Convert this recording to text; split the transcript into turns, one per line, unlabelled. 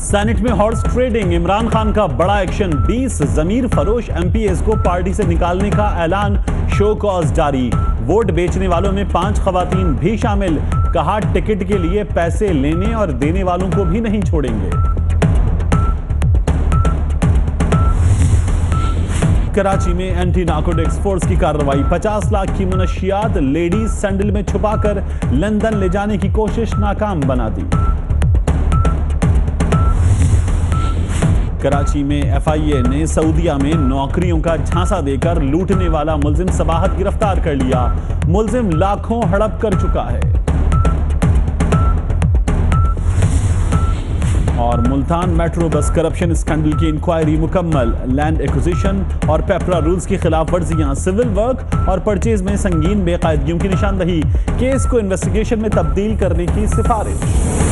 Senate में horse trading, Imran Khan का बड़ा एक्शन। 20 जमीर फरोश एमपीएस को पार्टी से निकालने का ऐलान, शो कॉज जारी। वोट बेचने वालों में 5 खवातीन भी शामिल, कहा टिकट के लिए पैसे लेने और देने वालों को भी नहीं छोड़ेंगे। कराची में एंटी नार्कोटिक्स फोर्स की कार्रवाई, 50 लाख की मनशियात लेडीज सैंडल में छुपाकर लंदन ले जाने की कोशिश नाकाम बना दी। कराची में एफआईए ने सऊदीया में नौकरियों का झांसा देकर लूटने वाला मुलजिम सबाहत गिरफ्तार कर लिया। मुलजिम लाखों हड़प कर चुका है। और Multan metro bus corruption scandal की इंक्वायरी मुकम्मल। लैंड एक्विजिशन और पेपरा रूल्स की खिलाफ वर्जियां, सिविल वर्क और परचेज में संगीन बेकायदगियों की निशानदही, केस को इन्वेस्टिगेशन में तब्दील करने की सिफारिश।